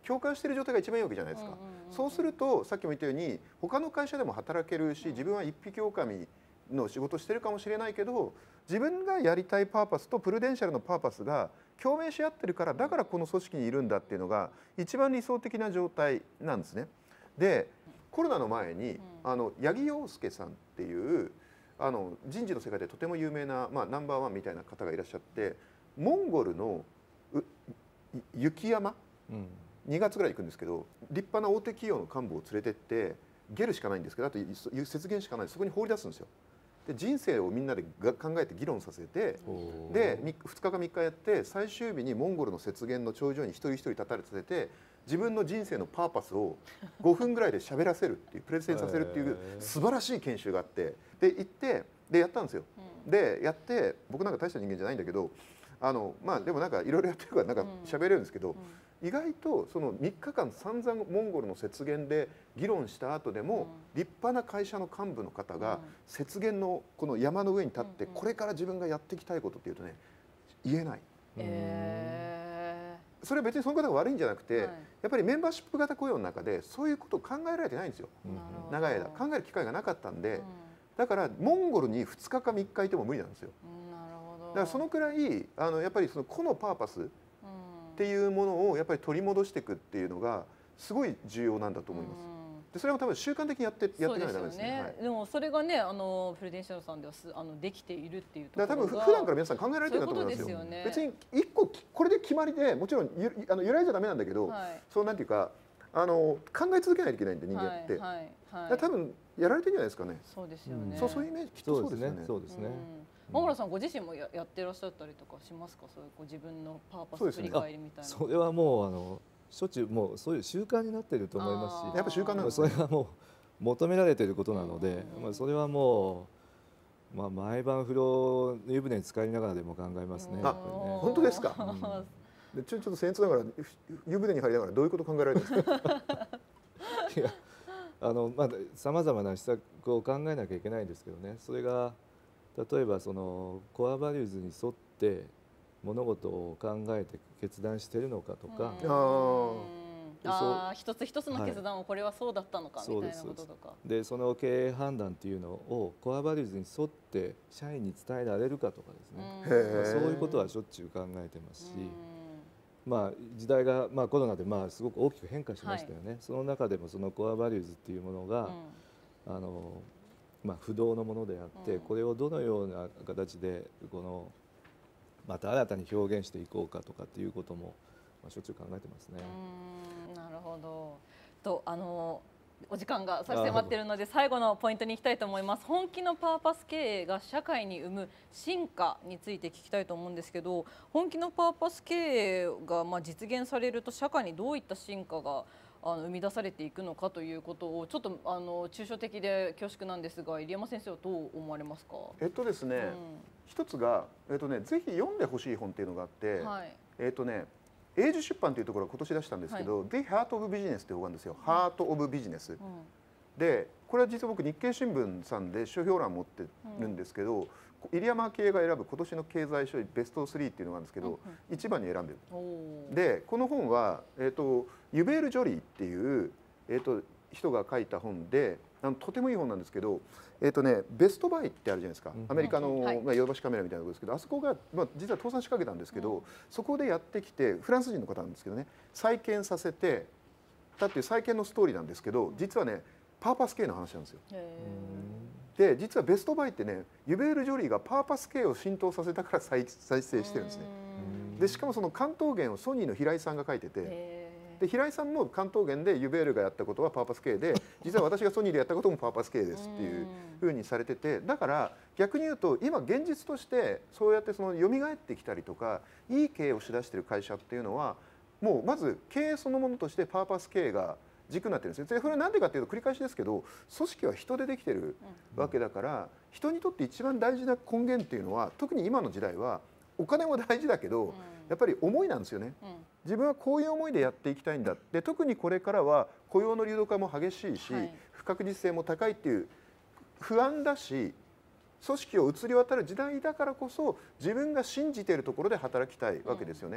共感している状態が一番いいわけじゃないですか。そうするとさっきも言ったように他の会社でも働けるし、自分は一匹狼の仕事してるかもしれないけど、自分がやりたいパーパスとプルデンシャルのパーパスが共鳴し合ってるから、だからこの組織にいるんだっていうのが一番理想的な状態なんですね。でコロナの前に八木陽介さんっていう人事の世界でとても有名な、ナンバーワンみたいな方がいらっしゃって、モンゴルの雪山、2月ぐらい行くんですけど、立派な大手企業の幹部を連れてってゲルしかないんですけど、あと雪原しかない、そこに放り出すんですよ。で人生をみんなで考えて議論させて、で2日か3日やって、最終日にモンゴルの雪原の頂上に一人一人立たれさせて、自分の人生のパーパスを5分ぐらいで喋らせるっていう、プレゼンさせるっていう素晴らしい研修があって、で行ってでやったんですよ。でやって、僕なんか大した人間じゃないんだけど、でもなんかいろいろやってるからなんか喋れるんですけど、意外とその3日間散々モンゴルの雪原で議論した後でも、立派な会社の幹部の方が雪原のこの山の上に立って、これから自分がやっていきたいことっていうとね、言えない。それは別にその方が悪いんじゃなくて、やっぱりメンバーシップ型雇用の中でそういうことを考えられてないんですよ。長い間考える機会がなかったんで、だからモンゴルに2日か3日いても無理なんですよ。だからそのくらいやっぱりその個のパーパスっていうものをやっぱり取り戻していくっていうのがすごい重要なんだと思います。でそれも多分習慣的にやっていかないとダメですね。 でもそれがね、プルデンシャルさんではできているっていうところが、 多分普段から皆さん考えられてるんだと思いますよ。別に一個これで決まりでもちろん揺らいじゃダメなんだけど、そうなんていうか考え続けないといけないんで、人間って。多分やられてるんじゃないですかね。 そうですよね。 そういうイメージきっとそうですよね。 そうですね。 間村さんご自身もやってらっしゃったりとかしますか？そういう自分のパーパス振り返りみたいな。 それはもうしょっちゅうもうそういう習慣になっていると思いますし、 やっぱ習慣なんですね。 それはもう求められていることなので、それはもう毎晩風呂湯船に浸かりながらでも考えますね。 本当ですか？でちょっと僭越ながら湯船に入りながらどういうこと考えられるんですか？ いやさまざまな施策を考えなきゃいけないんですけどね。それが例えばそのコアバリューズに沿って物事を考えて決断しているのかとか、 一つ一つの決断をこれはそうだったのかみたいなこととか、 でその経営判断っていうのをコアバリューズに沿って社員に伝えられるかとかですね、そういうことはしょっちゅう考えてますし、時代がコロナですごく大きく変化しましたよね。その中でもそのコアバリューズっていうものが不動のものであって、これをどのような形でまた新たに表現していこうかとかっていうこともしょっちゅう考えてますね。 なるほど。とお時間が差し迫っているので最後のポイントに行きたいと思います。本気のパーパス経営が社会に生む進化について聞きたいと思うんですけど、本気のパーパス経営が実現されると社会にどういった進化が生み出されていくのかということをちょっと抽象的で恐縮なんですが、入山先生はどう思われますか？ ですね、一つがぜひ読んでほしい本っていうのがあって、英樹出版というところが今年出したんですけど、The Heart of Business という本なんですよ。ハートオブビジネス。で、これは実は僕日経新聞さんで書評欄持ってるんですけど、入山経営が選ぶ今年の経済書ベスト3っていうのがあるんですけど、一番に選んでる。で、この本はユベール・ジョリーっていう人が書いた本で、とてもいい本なんですけど、ベストバイってあるじゃないですか。アメリカのヨドバシカメラみたいなところですけど、あそこが実は倒産しかけたんですけど、そこでやってきてフランス人の方なんですけどね、再建させてたっていう再建のストーリーなんですけど、実はねパーパス経営の話なんですよ。で実はベストバイってね、ユベール・ジョリーがパーパス経営を浸透させたから再生してるんですね。でしかもその関東源をソニーの平井さんが書いてて、で平井さんも関東源でユベールがやったことはパーパス経営で、実は私がソニーでやったこともパーパス経営ですっていうふうにされてて、だから逆に言うと今現実としてそうやって蘇ってきたりとかいい経営をしだしている会社っていうのは、もうまず経営そのものとしてパーパス経営が軸になってるんですよ。でそれは何でかっていうと繰り返しですけど、組織は人でできてるわけだから、人にとって一番大事な根源っていうのは、特に今の時代はお金も大事だけど、やっぱり思いなんですよね。自分はこういう思いでやっていきたいんだって、特にこれからは雇用の流動化も激しいし、不確実性も高いっていう不安だし、組織を移り渡る時代だからこそ自分が信じているところで働きたいわけですよね。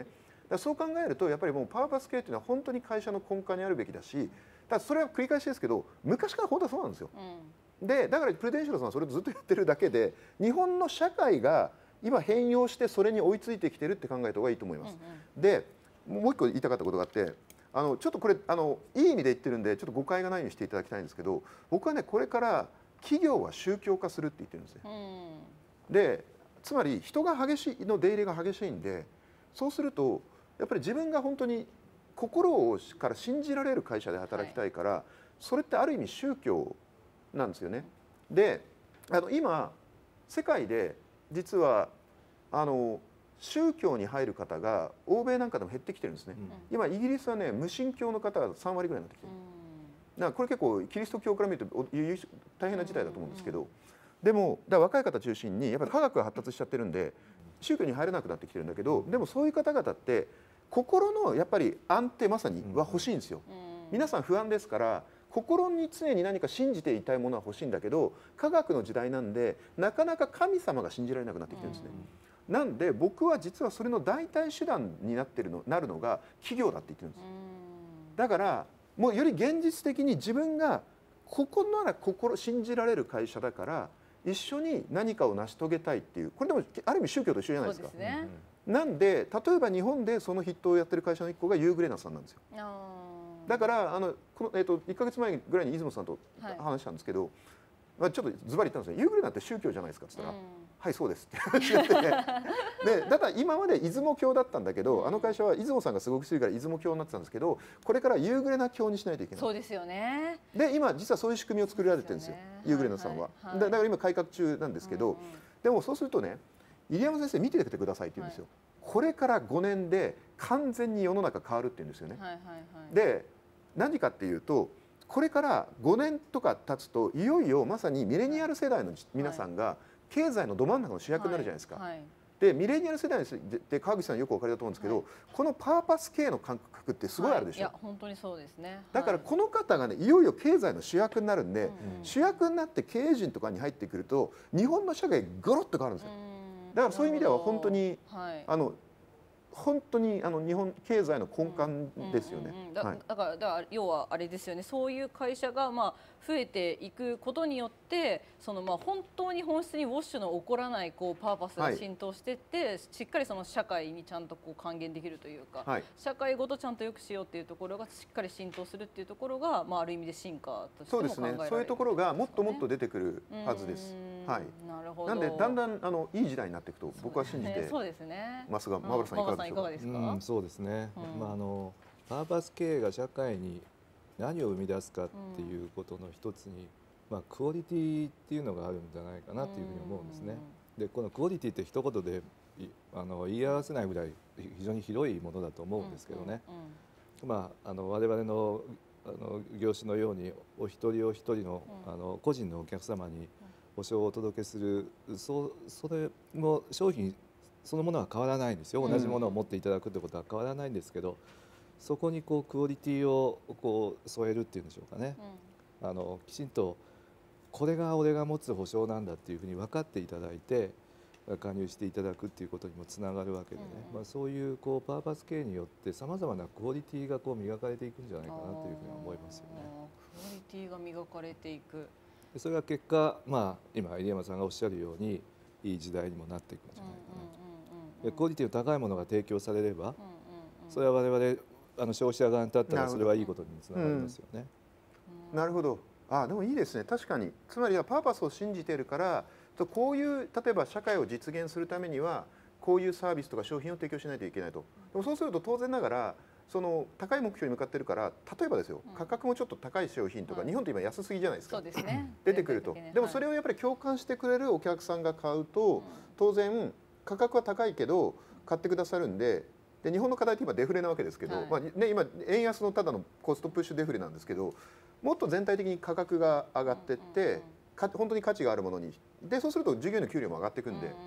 らそう考えるとやっぱりもうパワーパス系っていうのは本当に会社の根幹にあるべきだし、だそれは繰り返しですけど昔から本当はそうなんですよ。でだからプレデンシャルさんはそれをずっとやってるだけで日本の社会が今変容してそれに追いついてきてるって考えた方がいいと思います。でもう一個言いたかったことがあって、ちょっとこれいい意味で言ってるんでちょっと誤解がないようにしていただきたいんですけど、僕はねこれから企業は宗教化するって言ってるんですね。でつまり人が激しいの出入りが激しいんで、そうするとやっぱり自分が本当に心から信じられる会社で働きたいから、それってある意味宗教なんですよね。で今世界で実は宗教に入る方が欧米なんかでも減ってきてるんですね。今イギリスはね無神教の方が3割ぐらいになってきてる。だからこれ結構キリスト教から見ると大変な事態だと思うんですけど、でも若い方中心にやっぱり科学が発達しちゃってるんで宗教に入れなくなってきてるんだけど、でもそういう方々って心のやっぱり安定まさには欲しいんですよ。皆さん不安ですから心に常に何か信じていたいものは欲しいんだけど、科学の時代なんでなかなか神様が信じられなくなってきてるんですね。なんで僕は実はそれの代替手段になるのが企業だって言ってるんです。だからもうより現実的に自分がここなら信じられる会社だから一緒に何かを成し遂げたいっていう、これでもある意味宗教と一緒じゃないですか。なんで例えば日本でその筆頭をやってる会社の一個がユーグレナさんなんですよ。だから1ヶ月前ぐらいに出雲さんと話したんですけど、ちょっとズバリ言ったんですよ。ユーグレナって宗教じゃないですかって言ったら、はいそうですって話があってでだから今まで出雲教だったんだけど、会社は出雲さんがすごく強いから出雲教になってたんですけど、これからユーグレナ教にしないといけない。 そうですよね。 で今実はそういう仕組みを作られてるんですよ、ユーグレナさんは。だから今改革中なんですけど、でもそうするとね、入山先生見ててくださいって言うんですよ。これから5年で完全に世の中変わるって言うんですよね。で何かっていうと、これから5年とか経つといよいよまさにミレニアル世代の皆さんが経済のど真ん中の主役になるじゃないですか。でミレニアル世代って川口さんよくお分かりだと思うんですけど、このパーパス系の感覚ってすごいあるでしょ。 いや本当にそうですね。 だからこの方がねいよいよ経済の主役になるんで、主役になって経営陣とかに入ってくると日本の社会ゴロッと変わるんですよ。だからそういう意味では本当に本当に日本経済の根幹ですよね。 だから要はあれですよね。そういう会社が増えていくことによって、本当に本質にウォッシュの起こらないパーパスが浸透していって、しっかりその社会にちゃんと還元できるというか、社会ごとちゃんと良くしようっていうところがしっかり浸透するっていうところが、ある意味で進化としても考えられる。 そうですね。そういうところがもっともっと出てくるはずです。はい。 なるほど。 なんでだんだんいい時代になっていくと僕は信じてますが、マブラさんいかがですか？ そうですね。パーパス経営が社会に何を生み出すかっていうことの一つに、クオリティっていうのがあるんじゃないかなっていうふうに思うんですね。でこのクオリティって一言で言い表せないぐらい非常に広いものだと思うんですけどね。我々の業種のようにお一人お一人の個人のお客様に保証をお届けする、それも商品そのものは変わらないんですよ。同じものを持っていただくってことは変わらないんですけど、そこにクオリティを添えるっていうんでしょうかね。きちんとこれが俺が持つ保証なんだっていうふうに分かっていただいて加入していただくっていうことにもつながるわけでね、そういうパーパス経営によってさまざまなクオリティが磨かれていくんじゃないかなというふうに思いますよね。 クオリティが磨かれていく。 それが結果、今入山さんがおっしゃるようにいい時代にもなっていくんじゃないかなと。クオリティの高いものが提供されれば、それは我々消費者側に立ったらそれはいいことにつながりますよね。 なるほど。でもいいですね。確かに。つまりはパーパスを信じているから、こういう例えば社会を実現するためにはこういうサービスとか商品を提供しないといけないと。でもそうすると当然ながらその高い目標に向かっているから、例えばですよ、価格もちょっと高い商品とか、日本って今安すぎじゃないですか。 そうですね。 出てくると。でもそれをやっぱり共感してくれるお客さんが買うと、当然価格は高いけど買ってくださるんで。で日本の課題って今デフレなわけですけど、今円安のただのコストプッシュデフレなんですけど、もっと全体的に価格が上がっていって、本当に価値があるものにで、そうすると従業員の給料も上がっていくんで、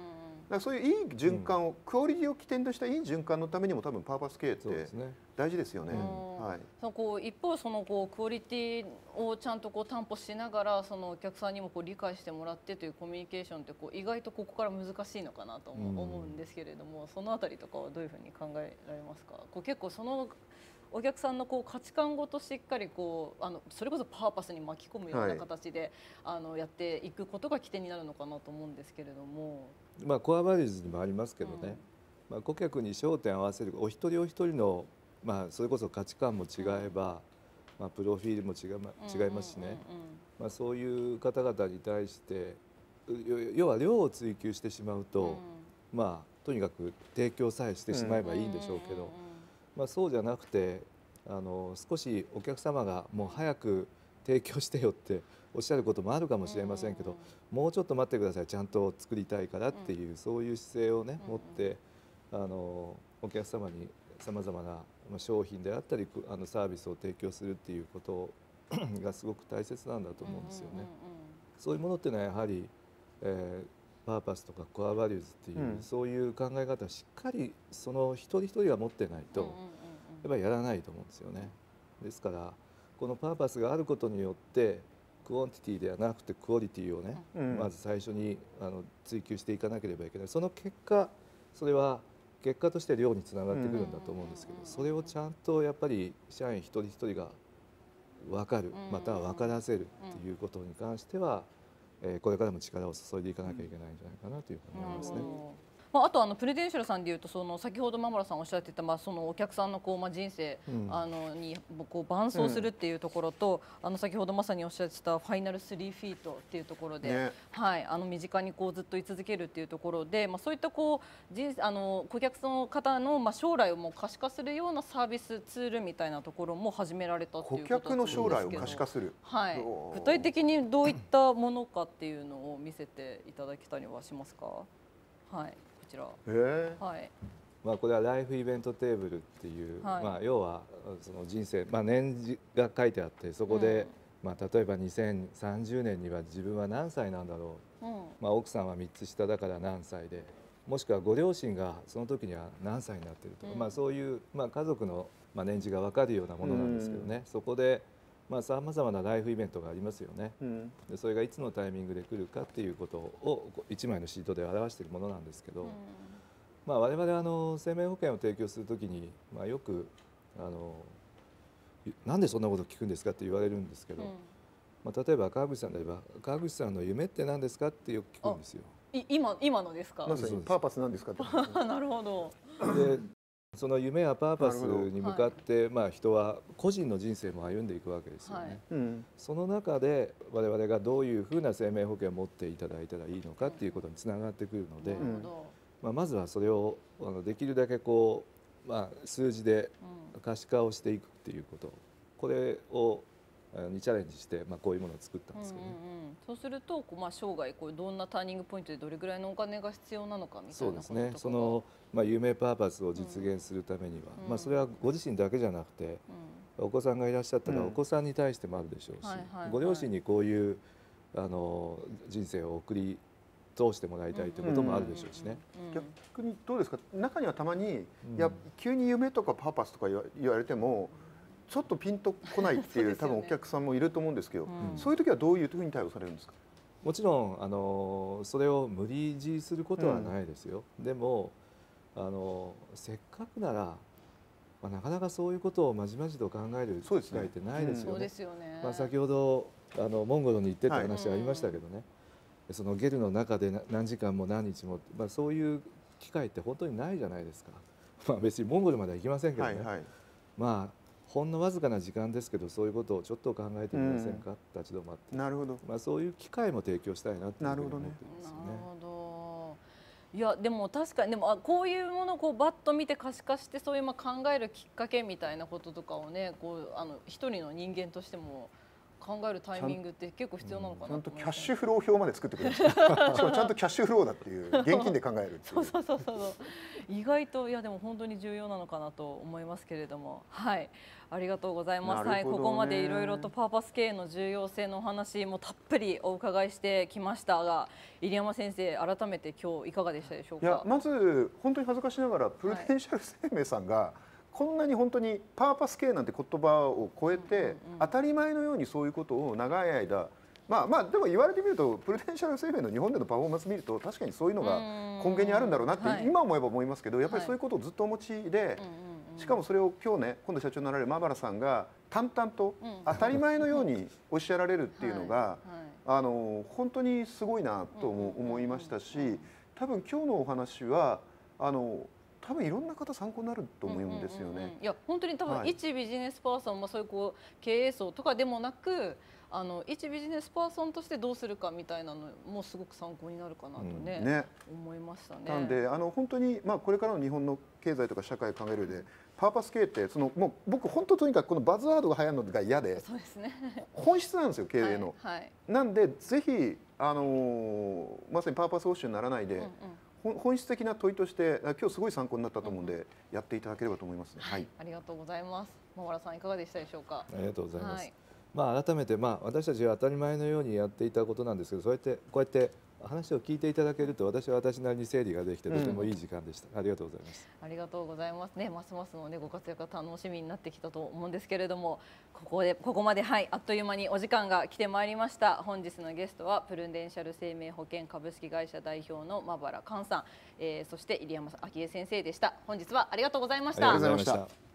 からそういういい循環を、クオリティを起点としたいい循環のためにも多分パーパス経営って大事ですよね。はい。 その一方そのクオリティをちゃんと担保しながらそのお客さんにも理解してもらってというコミュニケーションって意外とここから難しいのかなと思うんですけれども、そのあたりとかはどういうふうに考えられますか？結構そのお客さんの価値観ごとしっかりそれこそパーパスに巻き込むような形で、やっていくことが起点になるのかなと思うんですけれども、 まあコアバリューズにもありますけどね、まあ顧客に焦点を合わせるお一人お一人のまあそれこそ価値観も違えば、まあプロフィールも違いますしね、まあそういう方々に対して要は量を追求してしまうと、まあとにかく提供さえしてしまえばいいんでしょうけど。まあそうじゃなくて少しお客様がもう早く提供してよっておっしゃることもあるかもしれませんけど、もうちょっと待ってください、ちゃんと作りたいからっていう、そういう姿勢をね持ってお客様にさまざまな商品であったりサービスを提供するっていうことがすごく大切なんだと思うんですよね。そういうものっていうのはやはり、パーパスとかコアバリューズっていう、そういう考え方をしっかりその一人一人が持ってないとやっぱりやらないと思うんですよね。ですからこのパーパスがあることによってクオンティティではなくてクオリティをね、まず最初に追求していかなければいけない。その結果それは結果として量につながってくるんだと思うんですけど、それをちゃんとやっぱり社員一人一人が分かる、または分からせるっていうことに関してはこれからも力を注いでいかなきゃいけないんじゃないかなというふうに思いますね。 あとプレデンシャルさんでいうと先ほど間村さんおっしゃってた、そのお客さんの人生、に伴走するっていうところと、先ほどまさにおっしゃってたファイナル3フィートっていうところで、はい、身近にずっと居続けるっていうところで、そういった顧客の方の将来をもう可視化するようなサービスツールみたいなところも始められたっていうこと顧客の将来を可視化する、 はい、具体的にどういったものかっていうのを見せていただけたりはしますか？はい。こちら、はい、 まあこれはライフイベントテーブルっていう、まあ要はその人生、まあ年次が書いてあって、そこで、まあ例えば2030年には自分は何歳なんだろう、まあ奥さんは3つ下だから何歳で、もしくはご両親がその時には何歳になってるとか、まあそういうまあ家族の年次が分かるようなものなんですけどね、そこでさまざまなライフイベントがありますよね、でそれがいつのタイミングで来るかっていうことを1枚のシートで表しているものなんですけど、まあ我々生命保険を提供するときに、まあ、よくなんでそんなこと聞くんですかって言われるんですけど、まあ、例えば川口さんであれば川口さんの夢って何ですかってよく聞くんですよ。 今のですか？ まさにパーパスなんですかってなるほど。 でその夢やパーパスに向かって、まあ人は個人の人生も歩んでいくわけですよね。その中で我々がどういうふうな生命保険を持っていただいたらいいのかっていうことにつながってくるので、まずはそれをできるだけ数字で可視化をしていくっていうこと、これをにチャレンジして、こういうものを作ったんですけどね。 そうすると生涯どんなターニングポイントでどれぐらいのお金が必要なのかみたいなこととか。 そうですね。その夢パーパスを実現するためには、それはご自身だけじゃなくて、お子さんがいらっしゃったらお子さんに対してもあるでしょうし、ご両親にこういう人生を送り通してもらいたいということもあるでしょうしね。 逆にどうですか？中にはたまに、急に夢とかパーパスとか言われてもちょっとピンとこないっていう多分お客さんもいると思うんですけど、そういう時はどういうふうに対応されるんですか？ もちろんそれを無理強いすることはないですよ。でもせっかくなら、なかなかそういうことをまじまじと考える機会ってないですよね。先ほどモンゴルに行ってって話ありましたけどね、そのゲルの中で何時間も何日も、そういう機会って本当にないじゃないですか。別にモンゴルまでは行きませんけどね、ほんのわずかな時間ですけど、そういうことをちょっと考えてみませんか、立ち止まって。 なるほど。 そういう機会も提供したいなっていうふうに思ってるんですよね。 なるほど。いやでも確かにこういうものをバッと見て可視化して、そういう考えるきっかけみたいなこととかをね、一人の人間としても考えるタイミングって結構必要なのかなちゃんとと思いますね。 キャッシュフロー表まで作ってくれるしかもちゃんとキャッシュフローだっていう現金で考えるっていうそう意外といやでも本当に重要なのかなと思いますけれども、はい、ありがとうございます。はい、ここまでいろいろとパーパス経営の重要性のお話もたっぷりお伺いしてきましたが、入山先生、改めて今日いかがでしたでしょうか。 いや、まず本当に恥ずかしながらプルデンシャル生命さんがこんなに本当にパーパス経営なんて言葉を超えて当たり前のようにそういうことを長い間まあでも言われてみるとプルデンシャル生命の日本でのパフォーマンス見ると確かにそういうのが根源にあるんだろうなって今思えば思いますけど、やっぱりそういうことをずっとお持ちで、しかもそれを今日ね、今度社長になられる馬原さんが淡々と当たり前のようにおっしゃられるっていうのが本当にすごいなと思いましたし、多分今日のお話は多分いろんな方参考になると思うんですよね。 いや本当に多分一ビジネスパーソンもそういう経営層とかでもなく、一ビジネスパーソンとしてどうするかみたいなのもすごく参考になるかなとね、思いましたね。 なんで本当にこれからの日本の経済とか社会を考える上でパーパス経営ってもう僕本当とにかくこのバズワードが流行るのが嫌で、 そうですね、 本質なんですよ経営の。なんでぜひまさにパーパスウォッシュにならないで。本質的な問いとして今日すごい参考になったと思うんでやっていただければと思いますね。はい、 ありがとうございます。馬原さんいかがでしたでしょうか。 ありがとうございます。改めて私たちが当たり前のようにやっていたことなんですけど、こうやって話を聞いていただけると私は私なりに整理ができてとてもいい時間でした。ありがとうございます。 ありがとうございますね。ますますのご活躍が楽しみになってきたと思うんですけれども、ここまであっという間にお時間が来てまいりました。本日のゲストはプルデンシャル生命保険株式会社代表の馬原寛さん、そして入山昭恵先生でした。本日はありがとうございました。 ありがとうございました。